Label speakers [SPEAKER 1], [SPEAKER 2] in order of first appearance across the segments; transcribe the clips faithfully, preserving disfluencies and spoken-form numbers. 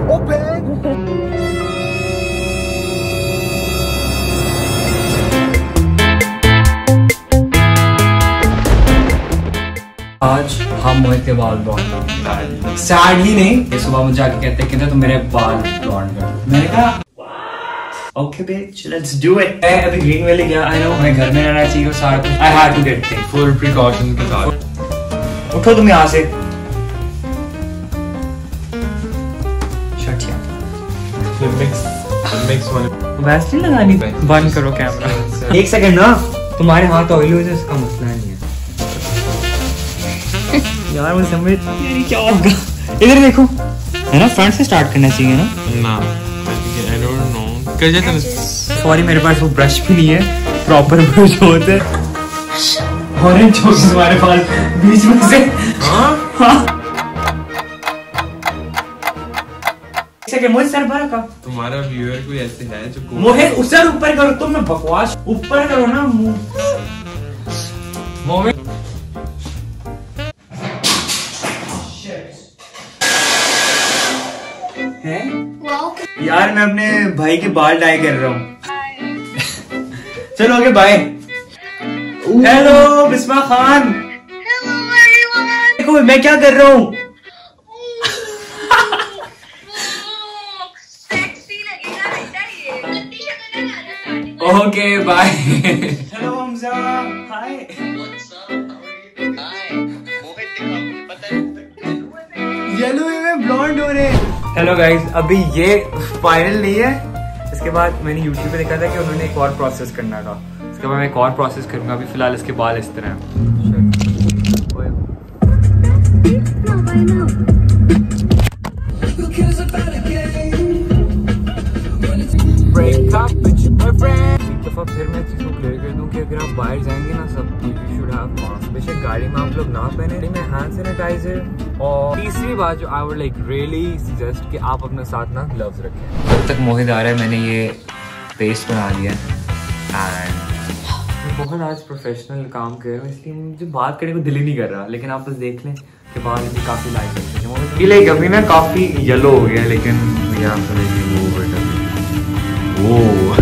[SPEAKER 1] आज हम मोहित के बाल ब्लॉन्ड सैडली नहीं, ये सुबह मुझे जाके कहते कहते तो मेरे बाल ब्लॉन्ड कर। मैंने कहा okay bitch, let's do it. मैं अभी ग्रीन वैली गया, आई नो मैं घर में रहना चाहिए सारा कुछ, I had to get things full precaution के साथ। उठो तुम यहाँ से, शट यार वैसे लगानी, बंद करो कैमरा। एक सेकंड ना, तुम्हारे हाथ ऑयली हो जाए इसका मसला नहीं है यार, मुझे समझ नहीं क्या होगा। इधर देखो, है ना फ्रंट से स्टार्ट करना चाहिए ना। ना आई डोंट नो, कर जाता है। सॉरी मेरे पास वो ब्रश भी नहीं है, प्रॉपर ब्रश होता है। ऑरेंज हो तुम्हारे बाल बीच में से। हां सेकंड मुझे सर भरा का। तुम्हारा व्यूअर कोई ऐसे है जो मोहे उस सर ऊपर करो, तुम मैं बकवास ऊपर करो ना मुंह। मोमे है यार, मैं अपने भाई के बाल डाई कर रहा हूँ। चलो okay bye. Hello Bisma Khan. देखो मैं क्या कर रहा हूँ। Okay bye. Hello Hamza, hi. Yellow में ब्लॉन्ड हो रहे हैं। हेलो गाइस, अभी ये वायरल नहीं है। इसके बाद मैंने यूट्यूब पे देखा था कि उन्होंने एक और प्रोसेस करना था, इसके बाद मैं एक और प्रोसेस करूंगा। अभी फिलहाल इसके बाल इस तरह फिर मैं चीज़ को क्लियर कर दूं कि अगर आप बाहर जाएंगे ना, सब यू शुड हैव मास्क। बेशक गाड़ी में आप लोग ना पहने, में हैंड सैनिटाइजर। और तीसरी बात जो I would like really suggest कि आप अपने साथ ना ग्लव्स रखें। जब तक मोहित आ रहा है, मैंने ये पेस्ट बना लिया एंड मैं बहुत आज प्रोफेशनल काम कर रहा हूँ, इसलिए मुझे बात करने को दिल ही नहीं कर रहा। लेकिन आप बस देख लें कि बाल भी काफी लाइट है, लाइक अभी ना काफी येलो हो गया, लेकिन यहाँ वो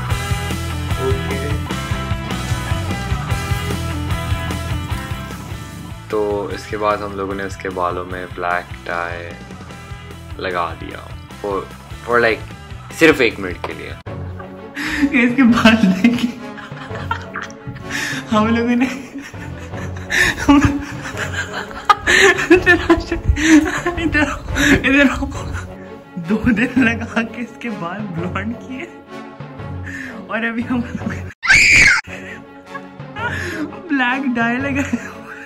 [SPEAKER 1] तो इसके बाद हम लोगों ने उसके बालों में ब्लैक टाई लगा दिया और फॉर लाइक सिर्फ एक मिनट के लिए। इसके बाल देखे हम लोगों ने इधर इधर दो दिन लगा के इसके बाल ब्लॉन्ड किए और अभी हम ब्लैक डाई लगाए।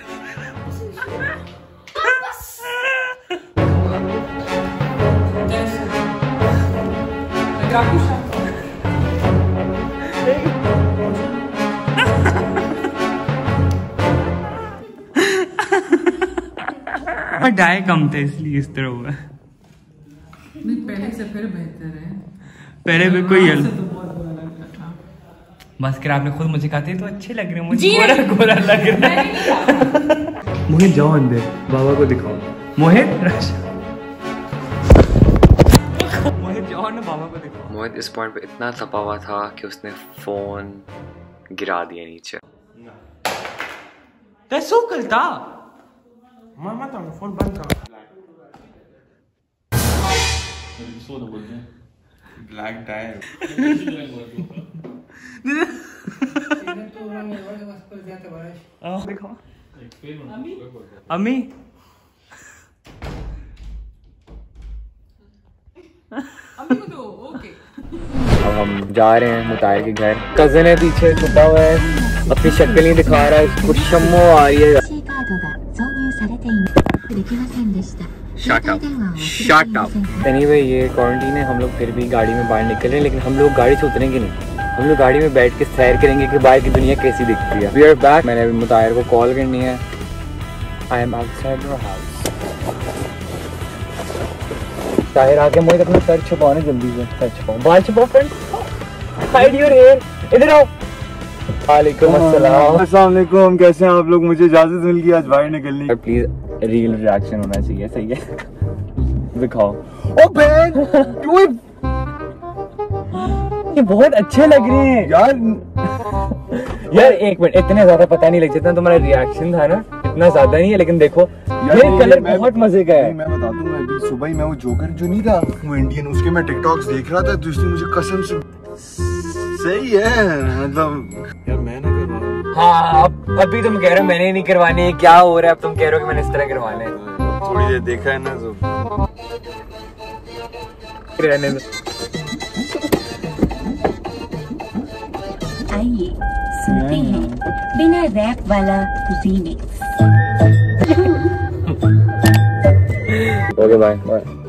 [SPEAKER 1] डाई कम था इसलिए इस तरह हुआ।
[SPEAKER 2] नहीं पहले से फिर बेहतर है।
[SPEAKER 1] पहले भी कोई येलो बस कर आपने खुद मुझे कहते तो अच्छे लग रहे हैं, मुझे गोरा गोरा लग रहा है। मोहित जाओ अंदर, बाबा को दिखाओ। मोहित मोहित जाओ ना, बाबा को दिखाओ। मोहित इस पॉइंट पे इतना तपा हुआ था कि उसने फोन गिरा दिया नीचे। कैसे करता मामा तो फोन बंद कर। ब्लैक डाई अम्मी अब हम जा रहे हैं मुताहिर के घर। कजन है पीछे छुपा हुआ है, अपनी शक्ल नहीं दिखा रहा है, उसको शम्मो आ रही है। Shut up. Shut up. Anyway, ये क्वारंटीन है, हम लोग फिर भी गाड़ी में बाहर निकल रहे हैं, लेकिन हम लोग गाड़ी से उतरेंगे नहीं। हम लोग गाड़ी में बैठ के सैर करेंगे कि बाहर की दुनिया कैसी दिखती है। We are back. मैंने अभी मुताहिर को कॉल करनी है। I am outside your house. Tahir आके मुझे अपना सर छुपाओ ना, जल्दी से सर छुपाओ, बाल छुपाओ फ्रेंड। Hide your hair. इधर आओ। वालेकुम अस्सलाम। अस्सलाम वालेकुम, कैसे हैं आप लोग? मुझे इजाजत मिल गई आज बाहर निकलने की। प्लीज रियल रिएक्शन होना चाहिए, सही है? दिखाओ।
[SPEAKER 3] ओ बहन
[SPEAKER 1] ये बहुत अच्छे लग रहे हैं
[SPEAKER 3] यार।
[SPEAKER 1] यार एक मिनट, इतने ज्यादा पता नहीं लग, जितना तुम्हारा रिएक्शन था ना इतना ज्यादा नहीं है, लेकिन देखो ये कलर बहुत मजे का है।
[SPEAKER 3] मैं बता दूं, मैं अभी सुबह ही मैं वो जोकर जो नहीं था वो इंडियन, उसके मैं टिकटॉक्स देख रहा था, तो उसने मुझे कसम से सही है मतलब यार मैं ना करवा।
[SPEAKER 1] हाँ अब अभी तुम कह रहे हो मैंने नहीं करवाने, क्या हो रहा है अब तुम कह रहे हो कि मैंने इस तरह करवाने।
[SPEAKER 3] थोड़ी देर देखा है ना तो
[SPEAKER 1] रहने दो।
[SPEAKER 4] आइए सुनते हैं बिना रैप वाला रीमिक्स।
[SPEAKER 1] Okay bye bye.